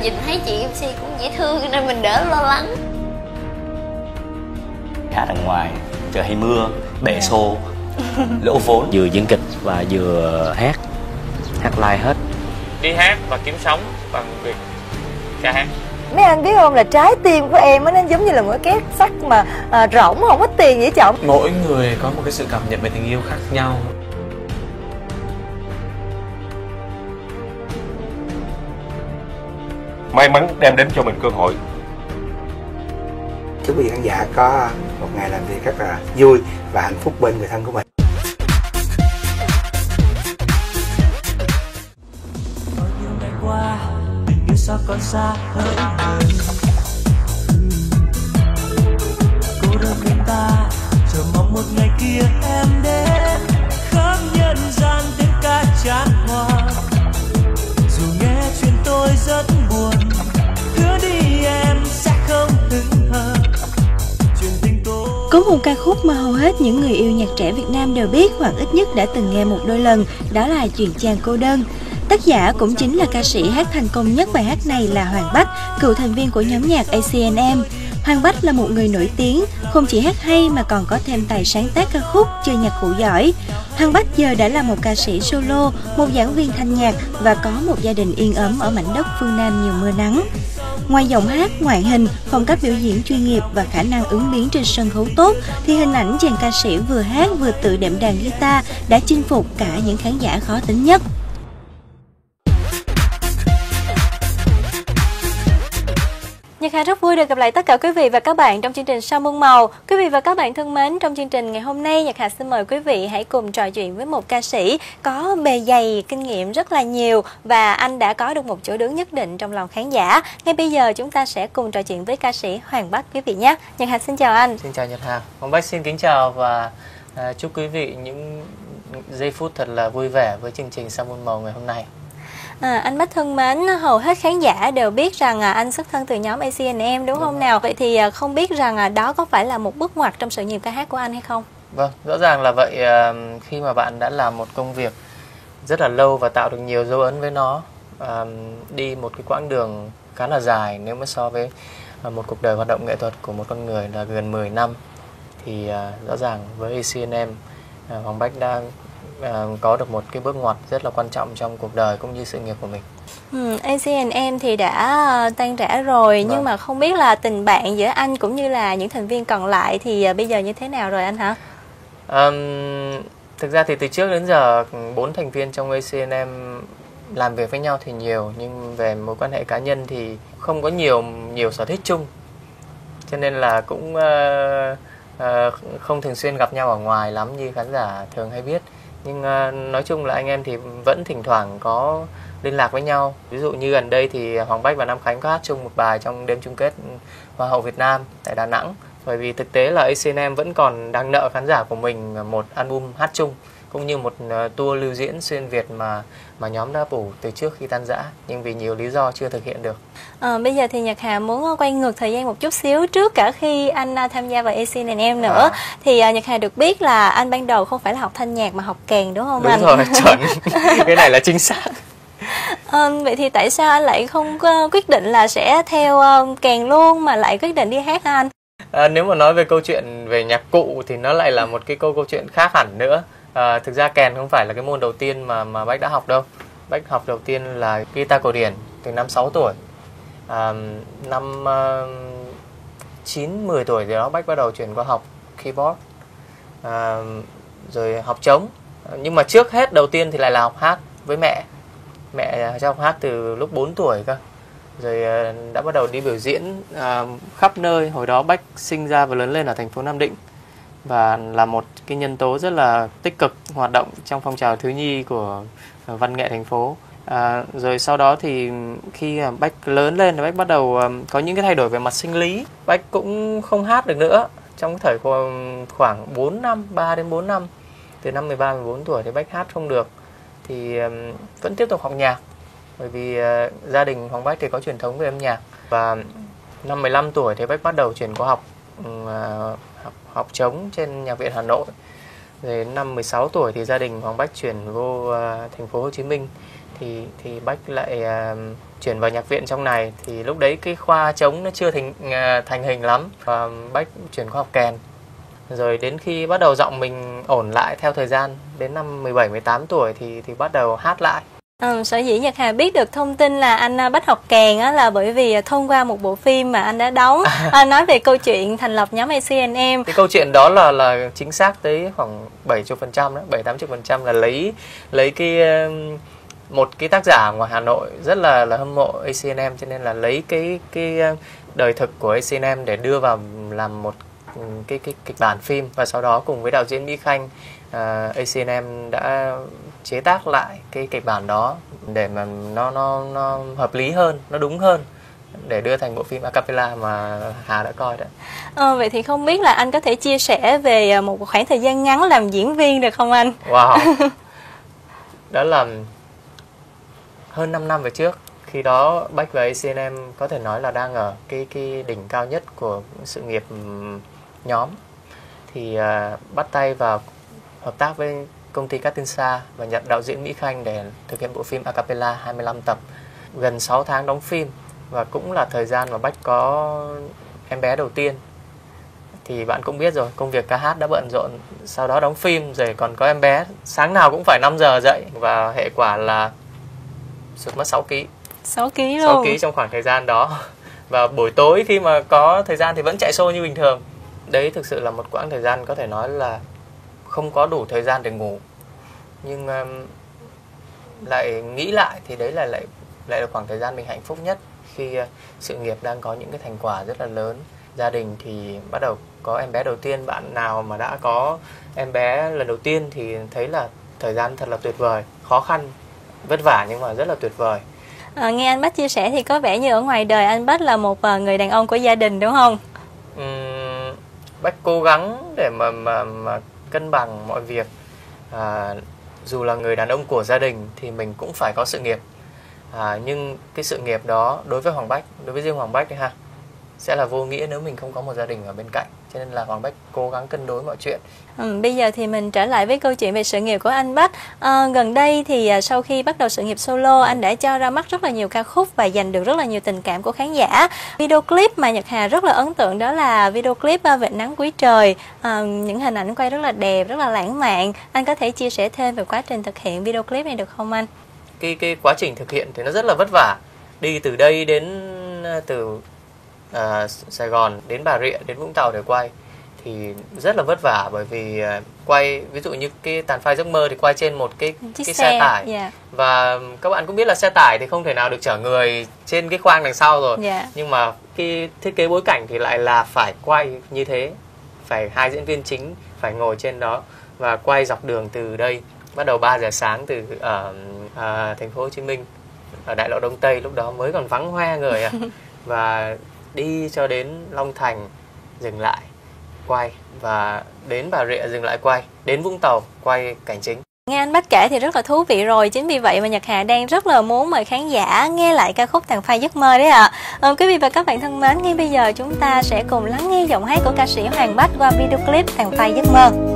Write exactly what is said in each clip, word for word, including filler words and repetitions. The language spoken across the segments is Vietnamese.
Nhìn thấy chị em xê cũng dễ thương nên mình đỡ lo lắng. Hát ở ngoài trời hay mưa, bể xô, lỗ vốn, vừa diễn kịch và vừa hát, hát live hết. Đi hát và kiếm sống bằng việc ca hát. Mấy anh biết không, là trái tim của em nó giống như là một cái két sắt mà à, rỗng không có tiền vậy trọng. Mỗi người có một cái sự cảm nhận về tình yêu khác nhau. May mắn đem đến cho mình cơ hội. Chúc quý vị khán giả có một ngày làm việc rất là vui và hạnh phúc bên người thân của mình. Bao nhiêu ngày qua, tình yêu sao còn xa hơn người. Cô đơn bên ta, chờ mong một ngày kia em đến. Khắp nhân gian tiếng ca chan hòa. Dù nghe chuyện tôi rất buồn, hứa đi em sẽ không hững hờ. Có một ca khúc mà hầu hết những người yêu nhạc trẻ Việt Nam đều biết hoặc ít nhất đã từng nghe một đôi lần, đó là Chuyện Chàng Cô Đơn. Tác giả cũng chính là ca sĩ hát thành công nhất bài hát này là Hoàng Bách, cựu thành viên của nhóm nhạc a xê en em. Hoàng Bách là một người nổi tiếng, không chỉ hát hay mà còn có thêm tài sáng tác ca khúc, chơi nhạc cụ giỏi. Hoàng Bách giờ đã là một ca sĩ solo, một giảng viên thanh nhạc và có một gia đình yên ấm ở mảnh đất phương Nam nhiều mưa nắng. Ngoài giọng hát, ngoại hình, phong cách biểu diễn chuyên nghiệp và khả năng ứng biến trên sân khấu tốt, thì hình ảnh chàng ca sĩ vừa hát vừa tự đệm đàn guitar đã chinh phục cả những khán giả khó tính nhất. Nhật Hà rất vui được gặp lại tất cả quý vị và các bạn trong chương trình Sao Muôn Màu. Quý vị và các bạn thân mến, trong chương trình ngày hôm nay, Nhật Hà xin mời quý vị hãy cùng trò chuyện với một ca sĩ có bề dày, kinh nghiệm rất là nhiều và anh đã có được một chỗ đứng nhất định trong lòng khán giả. Ngay bây giờ chúng ta sẽ cùng trò chuyện với ca sĩ Hoàng Bách quý vị nhé. Nhật Hà xin chào anh. Xin chào Nhật Hà. Hoàng Bách xin kính chào và à, chúc quý vị những giây phút thật là vui vẻ với chương trình Sao Muôn Màu ngày hôm nay. À, anh Bách thân mến, hầu hết khán giả đều biết rằng à, anh xuất thân từ nhóm a xê en em đúng, đúng không rồi. Nào? Vậy thì à, không biết rằng à, đó có phải là một bước ngoặt trong sự nghiệp ca hát của anh hay không? Vâng, rõ ràng là vậy. À, khi mà bạn đã làm một công việc rất là lâu và tạo được nhiều dấu ấn với nó, à, đi một cái quãng đường khá là dài nếu mà so với à, một cuộc đời hoạt động nghệ thuật của một con người là gần mười năm, thì à, rõ ràng với a xê en em, à, Hoàng Bách đang À, có được một cái bước ngoặt rất là quan trọng trong cuộc đời cũng như sự nghiệp của mình. Ừ, a xê en em thì đã tan rã rồi, vâng. Nhưng mà không biết là tình bạn giữa anh cũng như là những thành viên còn lại thì bây giờ như thế nào rồi anh hả? À, thực ra thì từ trước đến giờ bốn thành viên trong a xê en em làm việc với nhau thì nhiều, nhưng về mối quan hệ cá nhân thì không có nhiều nhiều sở thích chung, cho nên là cũng uh, uh, không thường xuyên gặp nhau ở ngoài lắm như khán giả thường hay biết. Nhưng uh, nói chung là anh em thì vẫn thỉnh thoảng có liên lạc với nhau. Ví dụ như gần đây thì Hoàng Bách và Nam Khánh có hát chung một bài trong đêm chung kết Hoa hậu Việt Nam tại Đà Nẵng. Bởi vì thực tế là a xê en em vẫn còn đang nợ khán giả của mình một album hát chung cũng như một uh, tour lưu diễn xuyên Việt mà mà nhóm đã bổ từ trước khi tan rã, nhưng vì nhiều lý do chưa thực hiện được. À, bây giờ thì Nhật Hà muốn quay ngược thời gian một chút xíu, trước cả khi anh uh, tham gia vào a xê en em nữa, à. thì uh, Nhật Hà được biết là anh ban đầu không phải là học thanh nhạc mà học kèn đúng không? Đúng anh? Đúng rồi, chuẩn. Cái này là chính xác. À, vậy thì tại sao anh lại không uh, quyết định là sẽ theo uh, kèn luôn mà lại quyết định đi hát hả anh? À, nếu mà nói về câu chuyện về nhạc cụ thì nó lại là một cái câu câu chuyện khác hẳn nữa. À, thực ra kèn không phải là cái môn đầu tiên mà mà Bách đã học đâu. Bách học đầu tiên là guitar cổ điển từ năm sáu tuổi. À, năm uh, chín mười tuổi thì đó Bách bắt đầu chuyển qua học keyboard, à, rồi học trống. Nhưng mà trước hết đầu tiên thì lại là học hát với mẹ. Mẹ cho học hát từ lúc bốn tuổi cơ. Rồi uh, đã bắt đầu đi biểu diễn uh, khắp nơi. Hồi đó Bách sinh ra và lớn lên ở thành phố Nam Định và là một cái nhân tố rất là tích cực hoạt động trong phong trào thiếu nhi của văn nghệ thành phố. À, rồi sau đó thì khi Bách lớn lên thì Bách bắt đầu um, có những cái thay đổi về mặt sinh lý. Bách cũng không hát được nữa. Trong thời khoảng bốn năm, ba đến bốn năm, từ năm mười ba mười bốn tuổi thì Bách hát không được, thì um, vẫn tiếp tục học nhạc. Bởi vì uh, gia đình Hoàng Bách thì có truyền thống về âm nhạc. Và năm mười lăm tuổi thì Bách bắt đầu chuyển qua học uh, học, học trống trên Nhạc viện Hà Nội. Rồi năm mười sáu tuổi thì gia đình Hoàng Bách chuyển vô uh, thành phố Hồ Chí Minh, thì thì Bách lại uh, chuyển vào nhạc viện trong này thì lúc đấy cái khoa trống nó chưa thành thành hình lắm, và Bách chuyển khoa học kèn. Rồi đến khi bắt đầu giọng mình ổn lại theo thời gian, đến năm mười bảy mười tám tuổi thì thì bắt đầu hát lại. Ừ, sở dĩ Nhật Hà biết được thông tin là anh Bách học kèn á, là bởi vì thông qua một bộ phim mà anh đã đóng, à, nói về câu chuyện thành lập nhóm a xê en em. Cái câu chuyện đó là là chính xác tới khoảng bảy mươi phần trăm đó, bảy tám mươi phần trăm là lấy lấy cái một cái tác giả ngoài Hà Nội rất là là hâm mộ a xê en em, cho nên là lấy cái cái đời thực của a xê en em để đưa vào làm một cái cái kịch bản phim, và sau đó cùng với đạo diễn Mỹ Khanh, uh, a xê en em đã chế tác lại cái kịch bản đó để mà nó nó nó hợp lý hơn, nó đúng hơn, để đưa thành bộ phim a cappella mà Hà đã coi đó. Ờ, vậy thì không biết là anh có thể chia sẻ về một khoảng thời gian ngắn làm diễn viên được không anh? Wow. Đó là hơn năm năm về trước. Khi đó Bách và a xê en em có thể nói là đang ở cái cái đỉnh cao nhất của sự nghiệp nhóm. Thì uh, bắt tay vào hợp tác với công ty Catinsa và nhận đạo diễn Mỹ Khanh để thực hiện bộ phim a cappella hai mươi lăm tập. Gần sáu tháng đóng phim, và cũng là thời gian mà Bách có em bé đầu tiên. Thì bạn cũng biết rồi, công việc ca hát đã bận rộn, sau đó đóng phim rồi còn có em bé, sáng nào cũng phải năm giờ dậy, và hệ quả là sụt mất sáu ki lô gam. sáu ki lô gam luôn. sáu ki lô gam trong khoảng thời gian đó. Và buổi tối khi mà có thời gian thì vẫn chạy show như bình thường. Đấy thực sự là một quãng thời gian có thể nói là không có đủ thời gian để ngủ. Nhưng um, lại nghĩ lại thì đấy là lại lại là khoảng thời gian mình hạnh phúc nhất, khi uh, sự nghiệp đang có những cái thành quả rất là lớn. Gia đình thì bắt đầu có em bé đầu tiên. Bạn nào mà đã có em bé lần đầu tiên thì thấy là thời gian thật là tuyệt vời, khó khăn, vất vả nhưng mà rất là tuyệt vời. À, nghe anh Bách chia sẻ thì có vẻ như ở ngoài đời anh Bách là một uh, người đàn ông của gia đình đúng không? Uhm, Bách cố gắng để mà, mà, mà cân bằng mọi việc. À, dù là người đàn ông của gia đình thì mình cũng phải có sự nghiệp. À, nhưng cái sự nghiệp đó đối với Hoàng Bách, đối với riêng Hoàng Bách đấy ha, sẽ là vô nghĩa nếu mình không có một gia đình ở bên cạnh. Cho nên là Hoàng Bách cố gắng cân đối mọi chuyện. Ừ, bây giờ thì mình trở lại với câu chuyện về sự nghiệp của anh Bách. À, gần đây thì sau khi bắt đầu sự nghiệp solo, anh đã cho ra mắt rất là nhiều ca khúc và giành được rất là nhiều tình cảm của khán giả. Video clip mà Nhật Hà rất là ấn tượng đó là video clip Vệt Nắng Cuối Trời. À, những hình ảnh quay rất là đẹp, rất là lãng mạn. Anh có thể chia sẻ thêm về quá trình thực hiện video clip này được không anh? Cái, cái quá trình thực hiện thì nó rất là vất vả. Đi từ đây đến từ À, Sài Gòn đến Bà Rịa đến Vũng Tàu để quay thì rất là vất vả, bởi vì uh, quay ví dụ như cái Tàn Phai Giấc Mơ thì quay trên một cái Chiếc cái xe, xe tải, yeah. Và các bạn cũng biết là xe tải thì không thể nào được chở người trên cái khoang đằng sau rồi, yeah. Nhưng mà cái thiết kế bối cảnh thì lại là phải quay như thế, phải hai diễn viên chính phải ngồi trên đó và quay dọc đường từ đây, bắt đầu ba giờ sáng từ ở uh, thành phố Hồ Chí Minh, ở đại lộ Đông Tây, lúc đó mới còn vắng hoe người à. Và đi cho đến Long Thành dừng lại quay, và đến Bà Rịa dừng lại quay, đến Vũng Tàu quay cảnh chính. Nghe anh Bách kể thì rất là thú vị rồi. Chính vì vậy mà Nhật Hà đang rất là muốn mời khán giả nghe lại ca khúc Tàn Phai Giấc Mơ đấy ạ. À. À, quý vị và các bạn thân mến, ngay bây giờ chúng ta sẽ cùng lắng nghe giọng hát của ca sĩ Hoàng Bách qua video clip Tàn Phai Giấc Mơ.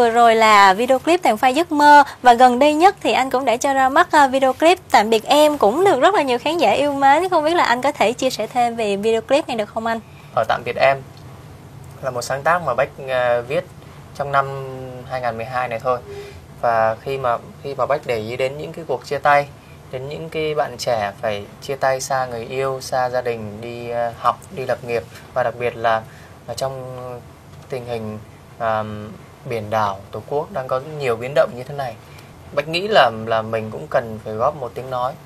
vừa rồi là video clip Tàn Phai Giấc Mơ, và gần đây nhất thì anh cũng đã cho ra mắt video clip Tạm Biệt Em, cũng được rất là nhiều khán giả yêu mến. Không biết là anh có thể chia sẻ thêm về video clip này được không anh? Ở Tạm Biệt Em là một sáng tác mà Bách uh, viết trong năm hai không một hai này thôi. Và khi mà khi mà Bách để ý đến những cái cuộc chia tay, đến những cái bạn trẻ phải chia tay xa người yêu, xa gia đình, đi uh, học, đi lập nghiệp, và đặc biệt là, là trong tình hình um, biển đảo Tổ quốc đang có nhiều biến động như thế này, Bách nghĩ là là mình cũng cần phải góp một tiếng nói.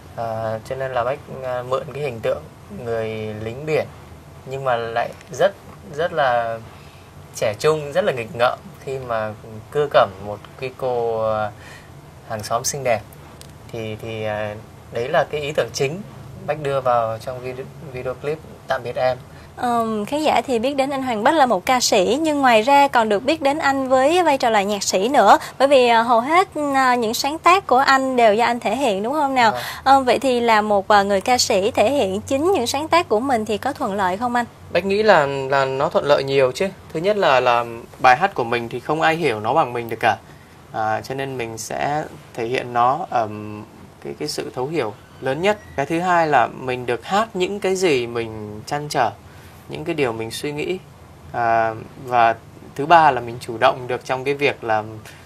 À, cho nên là Bách uh, mượn cái hình tượng người lính biển nhưng mà lại rất rất là trẻ trung, rất là nghịch ngợm khi mà cưa cẩm một cái cô uh, hàng xóm xinh đẹp. Thì thì uh, đấy là cái ý tưởng chính Bách đưa vào trong video, video clip Tạm Biệt Em. Um, khán giả thì biết đến anh Hoàng Bách là một ca sĩ, nhưng ngoài ra còn được biết đến anh với vai trò là nhạc sĩ nữa, bởi vì uh, hầu hết uh, những sáng tác của anh đều do anh thể hiện, đúng không nào? Uh, vậy thì là một uh, người ca sĩ thể hiện chính những sáng tác của mình thì có thuận lợi không anh? Bách nghĩ là là nó thuận lợi nhiều chứ. Thứ nhất là là bài hát của mình thì không ai hiểu nó bằng mình được cả, à, cho nên mình sẽ thể hiện nó ở um, cái cái sự thấu hiểu lớn nhất. Cái thứ hai là mình được hát những cái gì mình trăn trở, những cái điều mình suy nghĩ, à, và thứ ba là mình chủ động được trong cái việc là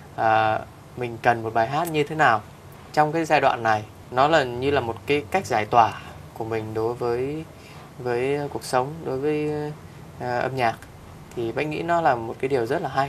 à, mình cần một bài hát như thế nào trong cái giai đoạn này. Nó là như là một cái cách giải tỏa của mình đối với với cuộc sống, đối với à, âm nhạc. Thì Bách nghĩ nó là một cái điều rất là hay,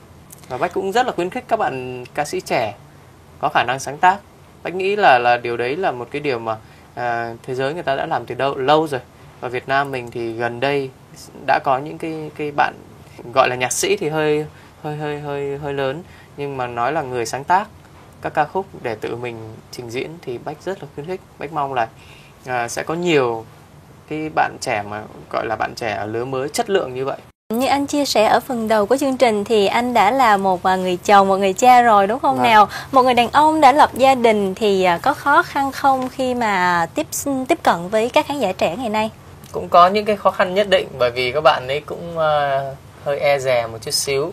và Bách cũng rất là khuyến khích các bạn ca sĩ trẻ có khả năng sáng tác. Bách nghĩ là là điều đấy là một cái điều mà à, thế giới người ta đã làm từ đâu lâu rồi. Và Việt Nam mình thì gần đây đã có những cái cái bạn gọi là nhạc sĩ thì hơi hơi hơi hơi hơi lớn, nhưng mà nói là người sáng tác các ca khúc để tự mình trình diễn thì Bách rất là khuyến khích. Bách mong là à, sẽ có nhiều cái bạn trẻ mà gọi là bạn trẻ ở lứa mới chất lượng như vậy. Như anh chia sẻ ở phần đầu của chương trình thì anh đã là một người chồng, một người cha rồi, đúng không? Vâng. Nào, một người đàn ông đã lập gia đình thì có khó khăn không khi mà tiếp tiếp cận với các khán giả trẻ ngày nay? Cũng có những cái khó khăn nhất định, bởi vì các bạn ấy cũng uh, hơi e dè một chút xíu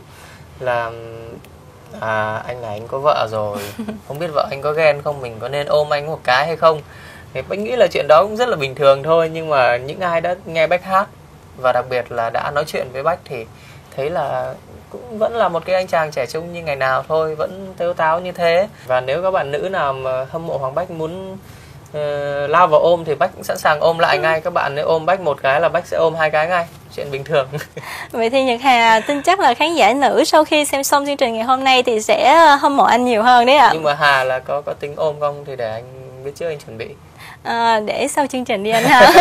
là à, anh này anh có vợ rồi, không biết vợ anh có ghen không, mình có nên ôm anh một cái hay không. Thì Bách nghĩ là chuyện đó cũng rất là bình thường thôi, nhưng mà những ai đã nghe Bách hát và đặc biệt là đã nói chuyện với Bách thì thấy là cũng vẫn là một cái anh chàng trẻ trung như ngày nào thôi, vẫn tếu táo như thế. Và nếu các bạn nữ nào mà hâm mộ Hoàng Bách muốn uh, lao vào ôm thì Bách cũng sẵn sàng ôm lại ngay. Các bạn nếu ôm Bách một cái là Bách sẽ ôm hai cái ngay, chuyện bình thường. Vậy thì Nhật Hà tin chắc là khán giả nữ sau khi xem xong chương trình ngày hôm nay thì sẽ hâm mộ anh nhiều hơn đấy ạ. Nhưng mà Hà là có có tính ôm không thì để anh biết trước, anh chuẩn bị. À, để sau chương trình đi anh ha.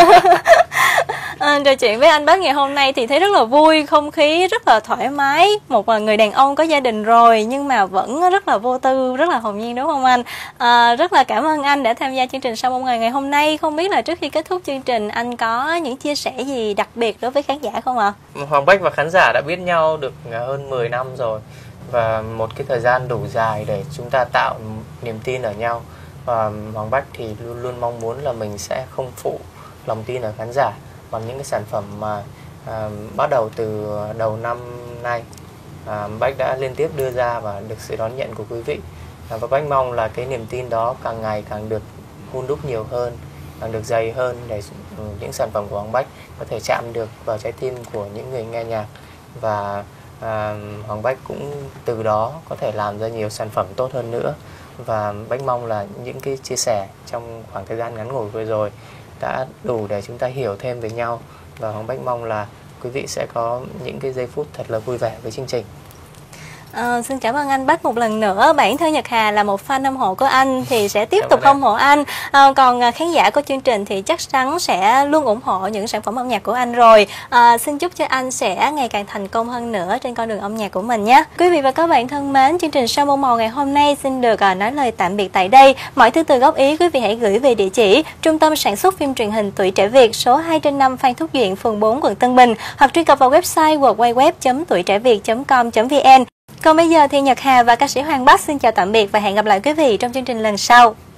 À, trò chuyện với anh Bách ngày hôm nay thì thấy rất là vui, không khí rất là thoải mái. Một người đàn ông có gia đình rồi nhưng mà vẫn rất là vô tư, rất là hồn nhiên, đúng không anh? À, rất là cảm ơn anh đã tham gia chương trình Sau Bóng Ngày ngày hôm nay. Không biết là trước khi kết thúc chương trình anh có những chia sẻ gì đặc biệt đối với khán giả không ạ? Hoàng Bách và khán giả đã biết nhau được hơn mười năm rồi, và một cái thời gian đủ dài để chúng ta tạo niềm tin ở nhau. Và Hoàng Bách thì luôn luôn mong muốn là mình sẽ không phụ lòng tin ở khán giả bằng những cái sản phẩm mà à, bắt đầu từ đầu năm nay à, Bách đã liên tiếp đưa ra và được sự đón nhận của quý vị. À, và Bách mong là cái niềm tin đó càng ngày càng được hun đúc nhiều hơn, càng được dày hơn, để những sản phẩm của Hoàng Bách có thể chạm được vào trái tim của những người nghe nhạc. Và à, Hoàng Bách cũng từ đó có thể làm ra nhiều sản phẩm tốt hơn nữa. Và Bách mong là những cái chia sẻ trong khoảng thời gian ngắn ngủi vừa rồi đã đủ để chúng ta hiểu thêm về nhau. Và Hoàng Bách mong là quý vị sẽ có những cái giây phút thật là vui vẻ với chương trình. À, xin cảm ơn anh Bách một lần nữa. Bản thân Nhật Hà là một fan hâm mộ của anh thì sẽ tiếp tục hâm mộ anh. À, còn khán giả của chương trình thì chắc chắn sẽ luôn ủng hộ những sản phẩm âm nhạc của anh rồi. À, xin chúc cho anh sẽ ngày càng thành công hơn nữa trên con đường âm nhạc của mình nhé. Quý vị và các bạn thân mến, chương trình Sau Bông Màu ngày hôm nay xin được uh, nói lời tạm biệt tại đây. Mọi thứ từ góp ý quý vị hãy gửi về địa chỉ Trung tâm Sản xuất Phim Truyền hình Tuổi Trẻ Việt, số hai trên năm Phan Thúc Duyện, phường bốn, quận Tân Bình, hoặc truy cập vào website w w w chấm tuổi trẻ việt chấm com chấm vn. Còn bây giờ thì Nhật Hà và ca sĩ Hoàng Bách xin chào tạm biệt và hẹn gặp lại quý vị trong chương trình lần sau.